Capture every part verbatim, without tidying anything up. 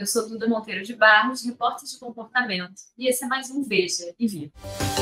Eu sou Duda Monteiro de Barros, repórter de comportamento, e esse é mais um Veja e Vi.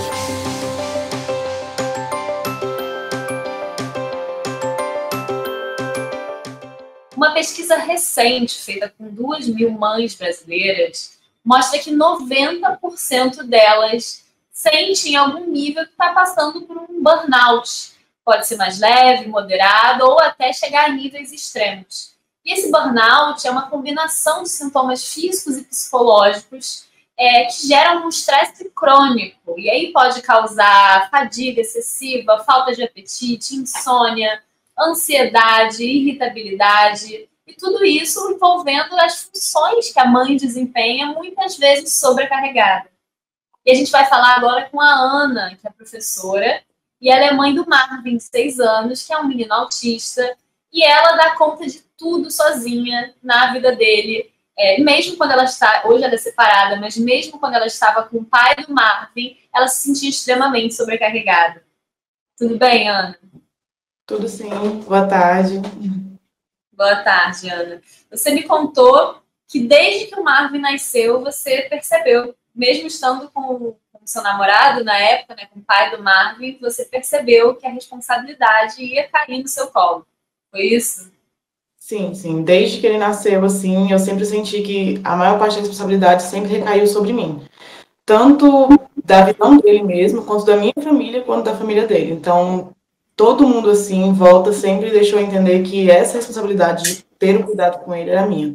Uma pesquisa recente, feita com duas mil mães brasileiras, mostra que noventa por cento delas sentem em algum nível que está passando por um burnout. Pode ser mais leve, moderado ou até chegar a níveis extremos. E esse burnout é uma combinação de sintomas físicos e psicológicos é, que geram um estresse crônico. E aí pode causar fadiga excessiva, falta de apetite, insônia, ansiedade, irritabilidade, e tudo isso envolvendo as funções que a mãe desempenha, muitas vezes sobrecarregada. E a gente vai falar agora com a Ana, que é professora, e ela é mãe do Marvin, de seis anos, que é um menino autista, e ela dá conta de tudo sozinha na vida dele, é, mesmo quando ela está, hoje ela é separada, mas mesmo quando ela estava com o pai do Marvin, ela se sentia extremamente sobrecarregada. Tudo bem, Ana? Tudo sim, boa tarde. Boa tarde, Ana. Você me contou que desde que o Marvin nasceu, você percebeu, mesmo estando com o seu namorado na época, né, com o pai do Marvin, você percebeu que a responsabilidade ia cair no seu colo. Foi isso? Sim, sim. Desde que ele nasceu, assim, eu sempre senti que a maior parte da responsabilidade sempre recaiu sobre mim. Tanto da visão dele mesmo, quanto da minha família, quanto da família dele. Então, todo mundo, assim, em volta sempre deixou eu entender que essa responsabilidade de ter o cuidado com ele era minha.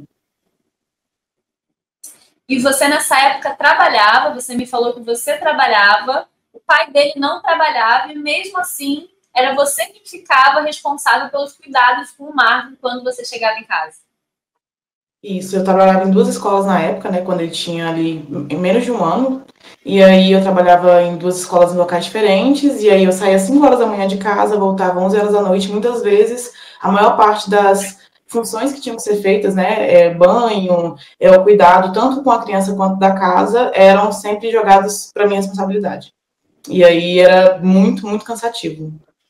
E você, nessa época, trabalhava, você me falou que você trabalhava, o pai dele não trabalhava, e mesmo assim, era você que ficava responsável pelos cuidados com o Marvin quando você chegava em casa. Isso, eu trabalhava em duas escolas na época, né, quando ele tinha ali menos de um ano, e aí eu trabalhava em duas escolas em locais diferentes, e aí eu saía às cinco horas da manhã de casa, voltava onze horas da noite, muitas vezes, a maior parte das funções que tinham que ser feitas, né, é, banho, é, o cuidado, tanto com a criança quanto da casa, eram sempre jogados para minha responsabilidade. E aí era muito, muito cansativo.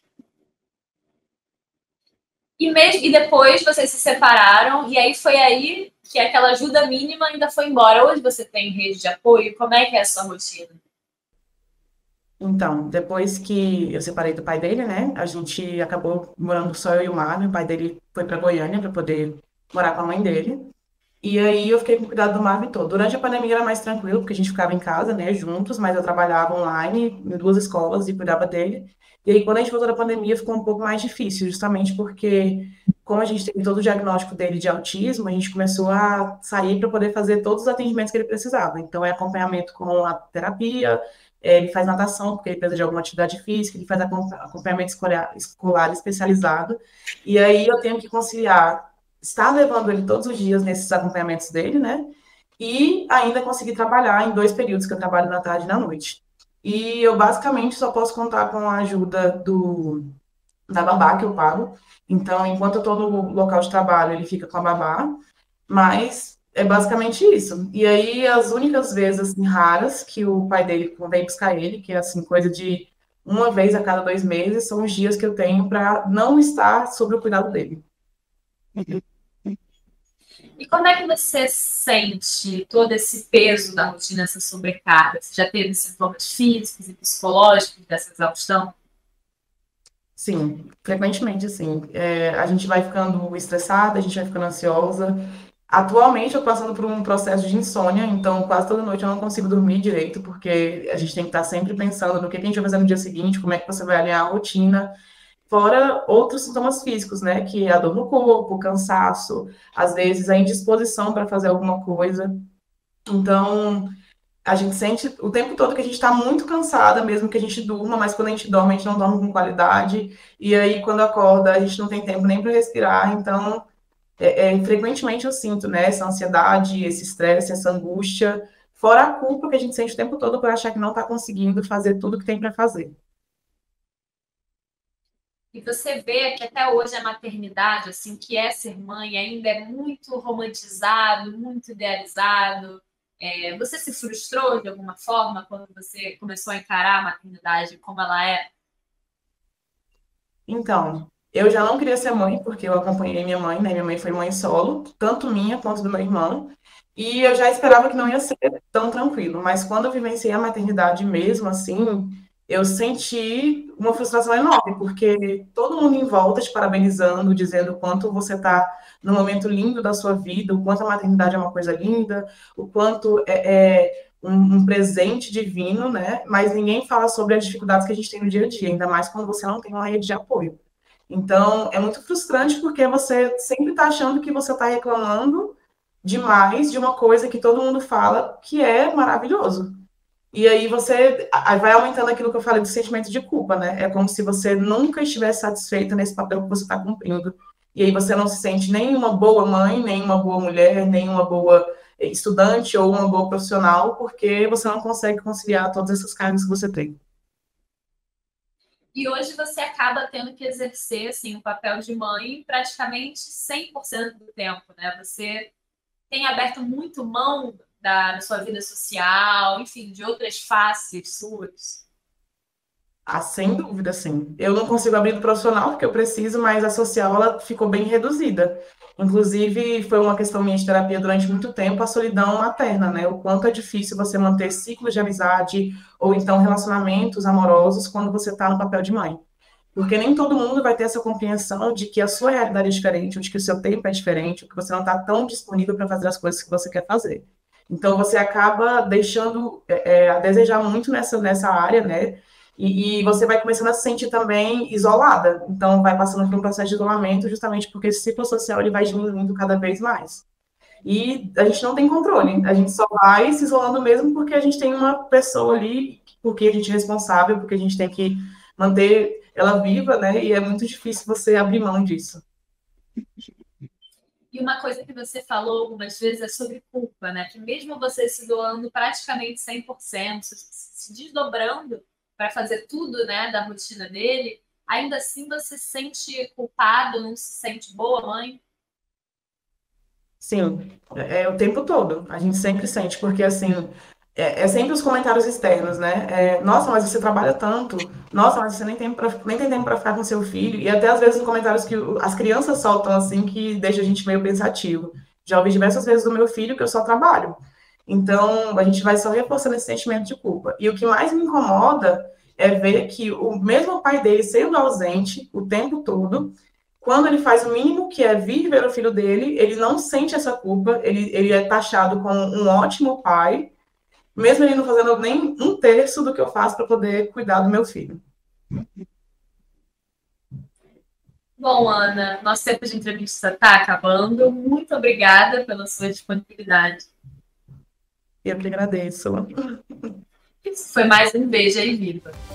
E, mesmo, e depois vocês se separaram, e aí foi aí que aquela ajuda mínima ainda foi embora. Hoje você tem rede de apoio? Como é que é a sua rotina? Então, depois que eu separei do pai dele, né, a gente acabou morando só eu e o Marlon. O pai dele foi para Goiânia para poder morar com a mãe dele. E aí eu fiquei com o cuidado do Marvin todo. Durante a pandemia era mais tranquilo, porque a gente ficava em casa, né, juntos, mas eu trabalhava online em duas escolas e cuidava dele. E aí, quando a gente voltou da pandemia, ficou um pouco mais difícil, justamente porque, como a gente teve todo o diagnóstico dele de autismo, a gente começou a sair para poder fazer todos os atendimentos que ele precisava. Então, é acompanhamento com a terapia, é, ele faz natação, porque ele precisa de alguma atividade física, ele faz acompanhamento escolar, escolar especializado. E aí eu tenho que conciliar estar levando ele todos os dias nesses acompanhamentos dele, né? E ainda conseguir trabalhar em dois períodos, que eu trabalho na tarde e na noite. E eu basicamente só posso contar com a ajuda do, da babá que eu pago. Então, enquanto eu estou no local de trabalho, ele fica com a babá, mas é basicamente isso. E aí, as únicas vezes assim, raras que o pai dele vem buscar ele, que é assim, coisa de uma vez a cada dois meses, são os dias que eu tenho para não estar sob o cuidado dele. E como é que você sente todo esse peso da rotina, essa sobrecarga? Você já teve sintomas físicos e psicológicos dessa exaustão? Sim, frequentemente, assim. É, a gente vai ficando estressada, a gente vai ficando ansiosa. Atualmente, eu tô passando por um processo de insônia, então quase toda noite eu não consigo dormir direito, porque a gente tem que estar sempre pensando no que a gente vai fazer no dia seguinte, como é que você vai alinhar a rotina. Fora outros sintomas físicos, né? Que é a dor no corpo, o cansaço, às vezes a indisposição para fazer alguma coisa. Então, a gente sente o tempo todo que a gente está muito cansada, mesmo que a gente durma, mas quando a gente dorme, a gente não dorme com qualidade. E aí, quando acorda, a gente não tem tempo nem para respirar. Então, é, é, frequentemente eu sinto, né? Essa ansiedade, esse estresse, essa angústia. Fora a culpa que a gente sente o tempo todo por achar que não está conseguindo fazer tudo que tem para fazer. E você vê que até hoje a maternidade, assim, que é ser mãe, ainda é muito romantizado, muito idealizado. É, você se frustrou de alguma forma quando você começou a encarar a maternidade como ela é? Então, eu já não queria ser mãe, porque eu acompanhei minha mãe, né? Minha mãe foi mãe solo, tanto minha quanto do meu irmão. E eu já esperava que não ia ser tão tranquilo, mas quando eu vivenciei a maternidade mesmo, assim, eu senti uma frustração enorme, porque todo mundo em volta te parabenizando, dizendo o quanto você está no momento lindo da sua vida, o quanto a maternidade é uma coisa linda, o quanto é, é um, um presente divino, né? Mas ninguém fala sobre as dificuldades que a gente tem no dia a dia, ainda mais quando você não tem uma rede de apoio. Então, é muito frustrante porque você sempre está achando que você está reclamando demais de uma coisa que todo mundo fala que é maravilhoso. E aí você aí vai aumentando aquilo que eu falei do sentimento de culpa, né? É como se você nunca estivesse satisfeita nesse papel que você está cumprindo. E aí você não se sente nem uma boa mãe, nem uma boa mulher, nem uma boa estudante ou uma boa profissional, porque você não consegue conciliar todas essas cargas que você tem. E hoje você acaba tendo que exercer assim, o papel de mãe praticamente cem por cento do tempo, né? Você tem aberto muito mão da, da sua vida social, enfim, de outras faces suas. Ah, sem dúvida, sim. Eu não consigo abrir do profissional porque eu preciso, mas a social ela ficou bem reduzida. Inclusive, foi uma questão minha de terapia durante muito tempo, a solidão materna, né? O quanto é difícil você manter ciclos de amizade ou então relacionamentos amorosos quando você está no papel de mãe. Porque nem todo mundo vai ter essa compreensão de que a sua realidade é diferente, ou de que o seu tempo é diferente, ou que você não está tão disponível para fazer as coisas que você quer fazer. Então, você acaba deixando é, a desejar muito nessa, nessa área, né? E, e você vai começando a se sentir também isolada. Então, vai passando por um processo de isolamento, justamente porque esse ciclo social ele vai diminuindo cada vez mais. E a gente não tem controle, a gente só vai se isolando mesmo porque a gente tem uma pessoa ali, porque a gente é responsável, porque a gente tem que manter ela viva, né? E é muito difícil você abrir mão disso. E uma coisa que você falou algumas vezes é sobre culpa, né? Que mesmo você se doando praticamente cem por cento, se se desdobrando para fazer tudo, né, da rotina dele, ainda assim você se sente culpado, não se sente boa mãe. Sim, é, é o tempo todo. A gente sempre sente, porque assim, é, é sempre os comentários externos, né? É, nossa, mas você trabalha tanto. Nossa, mas você nem tem, pra, nem tem tempo para ficar com seu filho. E até às vezes os comentários que o- as crianças soltam, assim, que deixa a gente meio pensativo. Já ouvi diversas vezes do meu filho que eu só trabalho. Então, a gente vai só reforçando esse sentimento de culpa. E o que mais me incomoda é ver que o mesmo pai dele sendo ausente o tempo todo, quando ele faz o mínimo, que é vir ver o filho dele, ele não sente essa culpa, ele, ele é taxado como um ótimo pai, mesmo ele não fazendo nem um terço do que eu faço para poder cuidar do meu filho. Bom, Ana, nosso tempo de entrevista está acabando. Muito obrigada pela sua disponibilidade. Eu que agradeço. Isso foi mais um Beijo aí Viva.